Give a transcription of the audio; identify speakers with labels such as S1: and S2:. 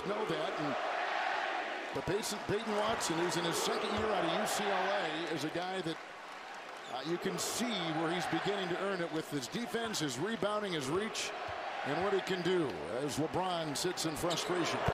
S1: know that. But Peyton Watson, who's in his second year out of UCLA, is a guy that you can see where he's beginning to earn it with his defense, his rebounding, his reach, and what he can do as LeBron sits in frustration.